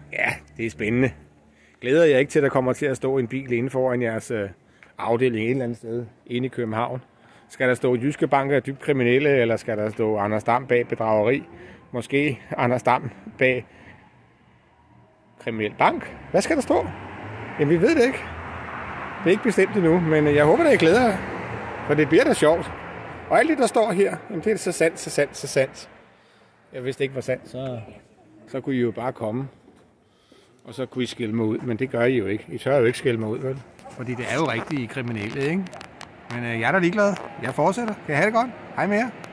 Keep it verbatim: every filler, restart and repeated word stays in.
Ja, det er spændende. Glæder jeg ikke til, at der kommer til at stå en bil inden foran jeres øh, afdeling et eller andet sted inde i København? Skal der stå Jyske Bank er dybt kriminelle, eller skal der stå Anders Dam bag bedrageri? Måske Anders Dam bag kriminel bank? Hvad skal der stå? Jamen, vi ved det ikke. Det er ikke bestemt endnu, men jeg håber, at I glæder jer. For det bliver da sjovt. Og alt det, der står her, jamen, det er så sandt, så sandt, så sandt. Jeg vidste ikke, hvor sandt, så, så kunne I jo bare komme. Og så kunne I skælde mig ud, men det gør I jo ikke. I tør jo ikke skælde mig ud, vel? Fordi det er jo rigtige kriminelle, ikke? Men øh, jeg er da ligeglad. Jeg fortsætter. Kan I have det godt? Hej med jer.